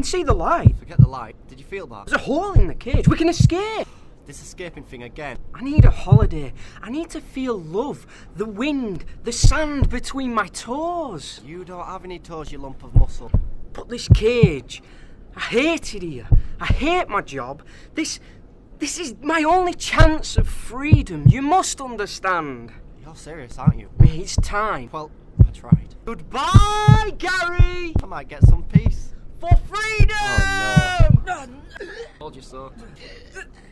see the light. Forget the light. Did you feel that? There's a hole in the cage. We can escape. This escaping thing again. I need a holiday. I need to feel love, the wind, the sand between my toes. You don't have any toes, you lump of muscle. But this cage, I hate it here. I hate my job. This is my only chance of freedom. You must understand. You're serious, aren't you? It's time. Well, I tried. Goodbye, Garry! I might get some peace. For freedom! Oh no. Told you so.